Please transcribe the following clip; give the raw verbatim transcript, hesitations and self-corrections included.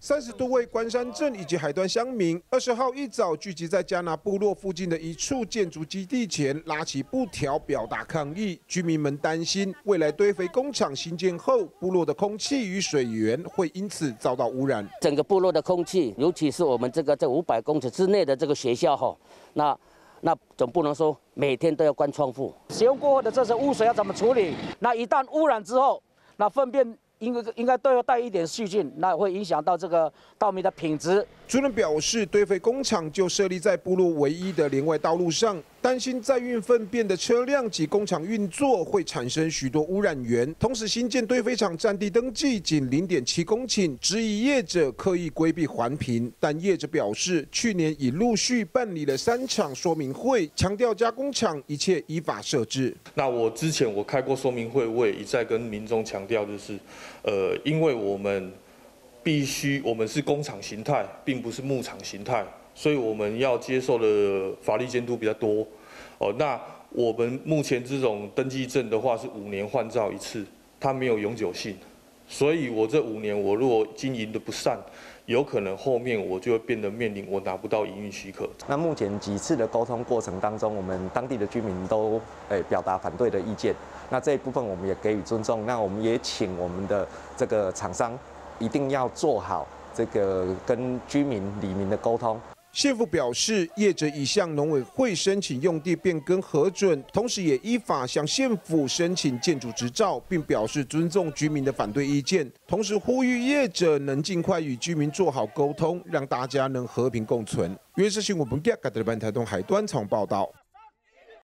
三十多位关山镇以及海端乡民，二十号一早聚集在加拿部落附近的一处建筑基地前，拉起布条表达抗议。居民们担心，未来堆肥工厂新建后，部落的空气与水源会因此遭到污染。 整个部落的空气，尤其是我们这个这五百公尺之内的这个学校哈，那那总不能说每天都要关窗户。使用过后的这些污水要怎么处理？那一旦污染之后，那粪便。 应该应该都要带一点细菌，那会影响到这个稻米的品质。 主任表示，堆肥工厂就设立在部落唯一的连外道路上，担心载运粪便的车辆及工厂运作会产生许多污染源。同时，新建堆肥厂占地登记仅零点七公顷，质疑业者刻意规避环评。但业者表示，去年已陆续办理了三场说明会，强调加工厂一切依法设置。 那我之前我开过说明会，我也一再跟民众强调，就是。 呃，因为我们必须，我们是工厂形态，并不是牧场形态，所以我们要接受的法律监督比较多。哦，那我们目前这种登记证的话是五年换照一次，它没有永久性，所以我这五年我如果经营的不善，有可能后面我就会变得面临我拿不到营运许可。 那目前几次的沟通过程当中，我们当地的居民都诶表达反对的意见。 那这一部分我们也给予尊重，那我们也请我们的这个厂商一定要做好这个跟居民里民的沟通。 县府表示，业者已向农委会申请用地变更核准，同时也依法向县府申请建筑执照，并表示尊重居民的反对意见，同时呼吁业者能尽快与居民做好沟通，让大家能和平共存。原是新闻本台台东海端场报道。